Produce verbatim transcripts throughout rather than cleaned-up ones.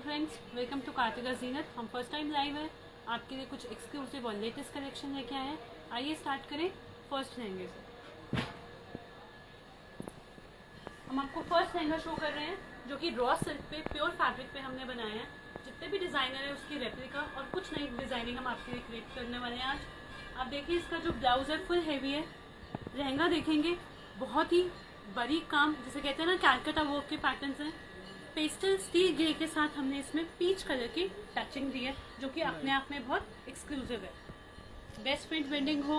Friends, welcome to Kartika Zeenat. हम first time live है, आपके लिए कुछ एक्सक्लूसिव और लेटेस्ट कलेक्शन लेके आए हैं। आइए स्टार्ट करें फर्स्ट लहंगे से। हम आपको फर्स्ट लहंगा शो कर रहे हैं जो कि रॉ सिल्क पे, प्योर फैब्रिक पे हमने बनाया है। जितने भी डिज़ाइनर है उसकी रेप्लिका और कुछ नई डिज़ाइनिंग हम आपके लिए क्रिएट करने वाले हैं आज। आप देखिए, इसका जो ब्लाउज है फुल हैवी है। लहंगा देखेंगे, बहुत ही बारीक काम, जिसे कहते हैं ना कैलकाटा वर्क के पैटर्न्स हैं। पेस्टल स्टील ग्रे के साथ हमने इसमें पीच कलर की टचिंग दी है, जो कि अपने आप में बहुत एक्सक्लूसिव है। बेस्ट फ्रेंड वेडिंग हो,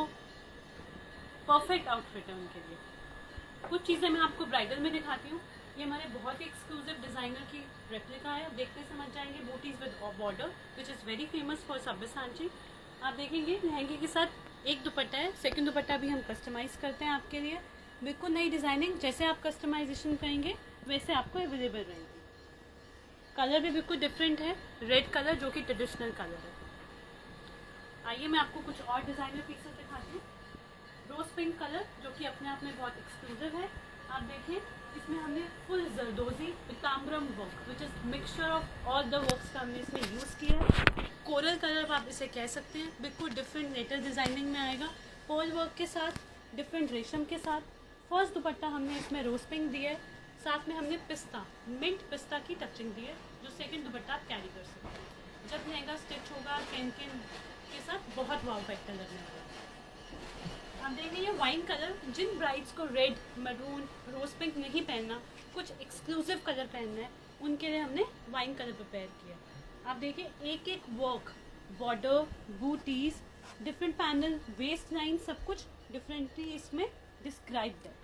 परफेक्ट आउटफिट है उनके लिए। कुछ चीज़ें मैं आपको ब्राइडल में दिखाती हूँ। ये हमारे बहुत ही एक्सक्लूसिव डिज़ाइनर की रेप्लिका है। देखते समझ जाएंगे। बूटीज with border which is very famous for Sabyasachi. आप देखेंगे लहंगे के साथ एक दुपट्टा है। सेकंड दुपट्टा भी हम कस्टमाइज़ करते हैं आपके लिए। बिल्कुल नई डिज़ाइनिंग, जैसे आप कस्टमाइजेशन करेंगे वैसे आपको अवेलेबल रहेगी। कलर भी बिल्कुल डिफरेंट है, रेड कलर जो कि ट्रेडिशनल कलर है। आइए मैं आपको कुछ और डिज़ाइनर पीसेस दिखाती हूँ। रोज पिंक कलर जो कि अपने आप में बहुत एक्सक्लूसिव है। आप देखिए, इसमें हमने फुल जरदोजी पिताम्बरम work which is mixture of all the works का हमने इसमें यूज़ किया है। कोरल कलर आप इसे कह सकते हैं। बिल्कुल डिफरेंट लेटर डिज़ाइनिंग में आएगा, पर्ल वर्क के साथ, डिफरेंट रेशम के साथ। फर्स्ट दुपट्टा हमने इसमें रोज पिंक दिया है, साथ में हमने पिस्ता, मिंट पिस्ता की टचिंग दी है, जो सेकंड दुपट्टा आप कैरी कर सकते हैं। जब लहंगा स्टिच होगा कैन कैन के साथ बहुत वाव फैक्टर लगने वाला। आप देख लीजिए वाइन कलर, जिन ब्राइड्स को रेड, मरून, रोज पिंक नहीं पहनना, कुछ एक्सक्लूसिव कलर पहनना है, उनके लिए हमने वाइन कलर प्रिपेयर किया। आप देखिए, एक एक वर्क, बॉर्डर, बूटीज, डिफरेंट पैनल, वेस्ट लाइन, सब कुछ डिफरेंटली इसमें डिस्क्राइब्ड है।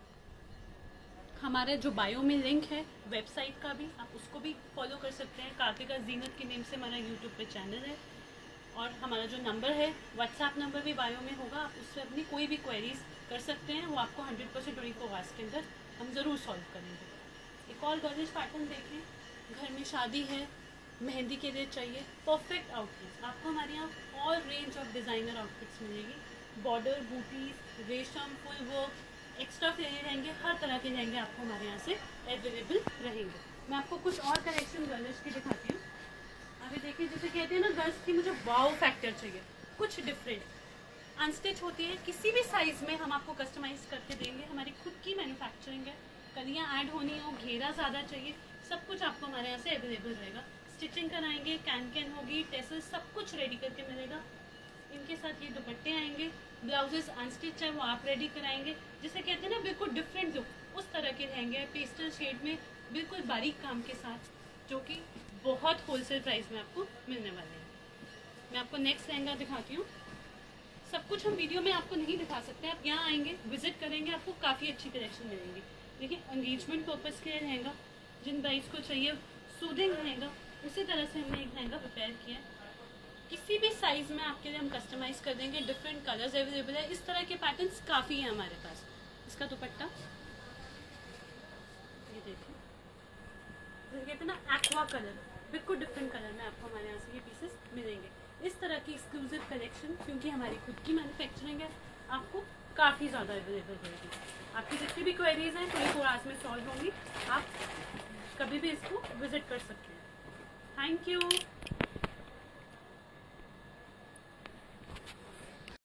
हमारे जो बायो में लिंक है वेबसाइट का भी, आप उसको भी फॉलो कर सकते हैं। कार्तिका ज़ीनत के नेम से हमारा यूट्यूब पे चैनल है। और हमारा जो नंबर है, व्हाट्सएप नंबर भी बायो में होगा। आप उससे अपनी कोई भी क्वेरीज कर सकते हैं। वो आपको hundred percent twenty four hours के अंदर हम ज़रूर सॉल्व करेंगे। एक और गर्लिश पैटर्न देखें, घर में शादी है, मेहंदी के लिए चाहिए परफेक्ट आउटफिट्स, आपको हमारे यहाँ all range of designer outfits मिलेगी। बॉर्डर, बूटीज, रेशम, फुल वर्क, एक्स्ट्रा फ्लेयर रहेंगे, हर तरह के लहंगे आपको हमारे यहाँ से अवेलेबल रहेंगे। मैं आपको कुछ और कलेक्शन गर्ल्स की दिखाती हूँ। अभी देखिए, जैसे कहते हैं ना गर्ल्स की मुझे वाव फैक्टर चाहिए, कुछ डिफरेंट अनस्टिच होती है, किसी भी साइज में हम आपको कस्टमाइज करके देंगे। हमारी खुद की मैन्युफैक्चरिंग है। कलियाँ ऐड होनी हो, घेरा ज़्यादा चाहिए, सब कुछ आपको हमारे यहाँ से अवेलेबल रहेगा। स्टिचिंग कराएंगे, कैन कैन होगी, टेसल, सब कुछ रेडी करके मिलेगा। इनके साथ ये दुपट्टे आएंगे, ब्लाउजेस अनस्टिच है वो आप रेडी कराएंगे। जिसे कहते हैं ना बिल्कुल डिफरेंट लुक, उस तरह के लहंगे पेस्टल शेड में, बिल्कुल बारीक काम के साथ, जो कि बहुत होलसेल प्राइस में आपको मिलने वाले हैं। मैं आपको नेक्स्ट लहंगा दिखाती हूँ। सब कुछ हम वीडियो में आपको नहीं दिखा सकते। आप यहाँ आएंगे, विजिट करेंगे, आपको काफ़ी अच्छी कलेक्शन मिलेंगी। देखिए, एंगेजमेंट पर्पज़ के लिए लहंगा, जिन ब्राइड्स को चाहिए सूदिंग लहंगा, उसी तरह से हमने एक लहंगा प्रिपेयर किया है। किसी भी साइज में आपके लिए हम कस्टमाइज कर देंगे। डिफरेंट कलर्स अवेलेबल है। इस तरह के पैटर्न्स काफ़ी हैं हमारे पास। इसका दुपट्टा ये देखिए, कहते हैं ना एक्वा कलर, बिल्कुल डिफरेंट कलर में आपको हमारे यहाँ से ये पीसेस मिलेंगे। इस तरह की एक्सक्लूसिव कलेक्शन, क्योंकि हमारी खुद की मैन्युफैक्चरिंग है, आपको काफ़ी ज़्यादा अवेलेबल रहेगी। आपकी जितनी भी क्वेरीज हैं ट्वेंटी फोर आवर्स में सॉल्व होंगी। आप कभी भी इसको विजिट कर सकते हैं। Thank you.